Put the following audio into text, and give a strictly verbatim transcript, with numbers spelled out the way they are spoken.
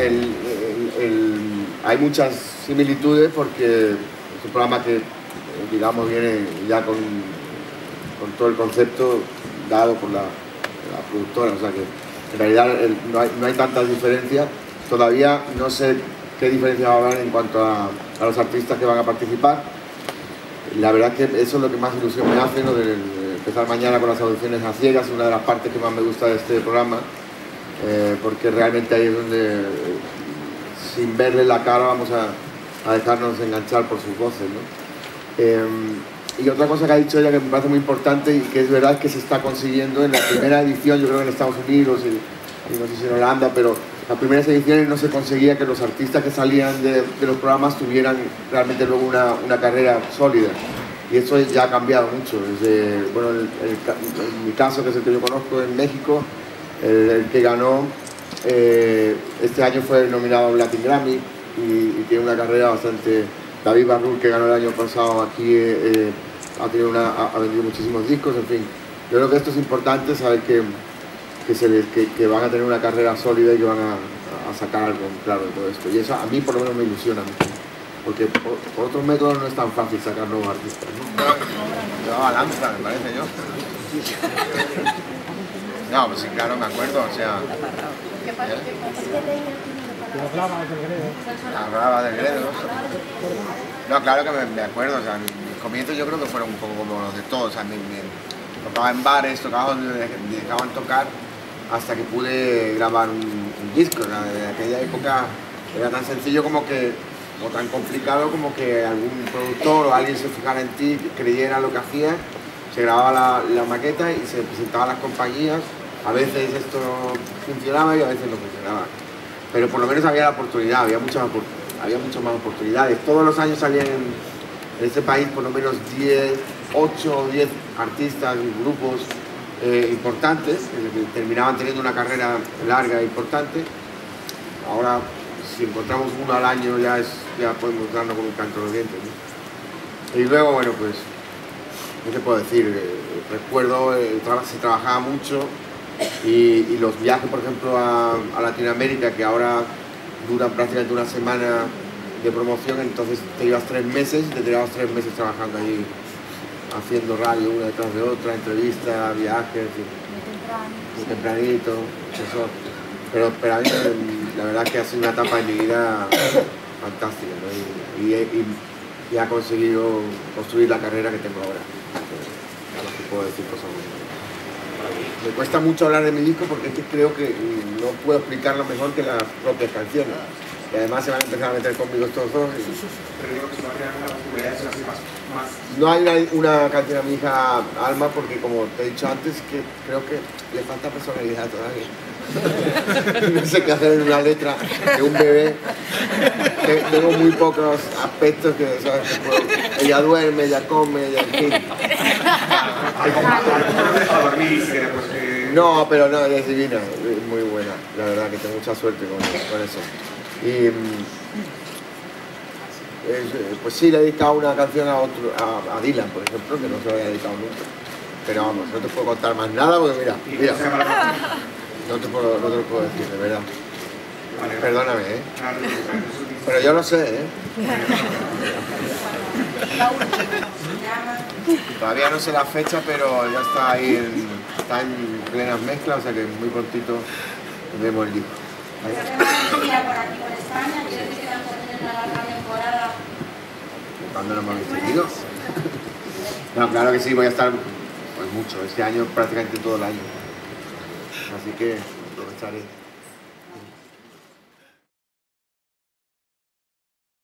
el, el, el, hay muchas similitudes porque es un programa que, digamos, viene ya con, con todo el concepto dado por la, la productora, o sea que en realidad el, no, hay, no hay tantas diferencias. Todavía no sé qué diferencia va a haber en cuanto a, a los artistas que van a participar. La verdad es que eso es lo que más ilusión me hace, ¿no? De, de empezar mañana con las audiciones a ciegas, una de las partes que más me gusta de este programa, eh, porque realmente ahí es donde, eh, sin verle la cara, vamos a, a dejarnos enganchar por sus voces, ¿no? Eh, y otra cosa que ha dicho ella que me parece muy importante y que es verdad es que se está consiguiendo en la primera edición, yo creo que en Estados Unidos y, y no sé si en Holanda, pero las primeras ediciones no se conseguía que los artistas que salían de, de los programas tuvieran realmente luego una, una carrera sólida. Y eso ya ha cambiado mucho. Desde, bueno, el, el, en mi caso, que es el que yo conozco en México, el, el que ganó eh, este año fue nominado a un Latin Grammy y, y tiene una carrera bastante... David Barrul, que ganó el año pasado aquí, eh, ha, tenido una, ha vendido muchísimos discos, en fin. Yo creo que esto es importante, saber que Que, se les, que, que van a tener una carrera sólida y que van a, a sacar algo claro de todo esto. Y eso a mí por lo menos me ilusiona mucho, porque por, por otros métodos no es tan fácil sacar nuevos artistas, ¿no? Llevaba lanza, me parece yo. No, pues sí, claro, me acuerdo, o sea... ¿Qué pasa? Las bravas del Gredo. Las bravas del Gredo. No, claro que me, me acuerdo, o sea, mis, mis comienzos yo creo que fueron un poco como los de todos, o sea, me, me, tocaba en bares, tocaba donde me dejaban tocar, hasta que pude grabar un, un disco. En aquella época era tan sencillo como que, o tan complicado como que algún productor o alguien se fijara en ti, creyera lo que hacías, se grababa la, la maqueta y se presentaba a las compañías. A veces esto funcionaba y a veces no funcionaba, pero por lo menos había la oportunidad, había muchas, había muchas más oportunidades. Todos los años salían en, en este país por lo menos diez, ocho o diez artistas y grupos Eh, importantes, que terminaban teniendo una carrera larga e importante. Ahora, si encontramos uno al año, ya, es, ya podemos darnos con un canto de los dientes, ¿no? Y luego, bueno, pues, ¿qué te puedo decir? Eh, recuerdo, eh, tra se trabajaba mucho y, y los viajes, por ejemplo, a, a Latinoamérica, que ahora duran prácticamente una semana de promoción, entonces te ibas tres meses y te tirabas tres meses trabajando allí, haciendo radio una detrás de otra, entrevistas, viajes, muy tempranito, eso. Pero, pero a mí la verdad es que ha sido una etapa en mi vida fantástica, ¿no? y, y, y, y ha conseguido construir la carrera que tengo ahora. A lo que puedo decir cosas muy buenas. Me cuesta mucho hablar de mi disco porque es que creo que no puedo explicarlo mejor que las propias canciones. Y además se van a empezar a meter conmigo estos dos. Y... Pero digo que se va a crear una popularidad así más, más... No hay una, una canción a mi hija Alma porque, como te he dicho antes, que creo que le falta personalidad todavía. No sé qué hacer en una letra de un bebé. Tengo muy pocos aspectos que, ¿sabes? Que puedo... Ella duerme, ella come, ella... En fin. No, pero no, ella es divina, es muy buena. La verdad que tengo mucha suerte con, con eso. Y, pues sí, le he dedicado una canción a, otro, a, a Dylan, por ejemplo, que no se lo había dedicado nunca. Pero vamos, no te puedo contar más nada porque mira, mira, no te, puedo, no te lo puedo decir, de verdad. Perdóname, ¿eh? Pero yo lo sé, ¿eh? Todavía no sé la fecha, pero ya está ahí, en, está en plenas mezclas, o sea que muy prontito vemos el disco. ¿Cuándo nos hemos visto? No, claro que sí, voy a estar pues mucho, este año prácticamente todo el año. Así que aprovecharé.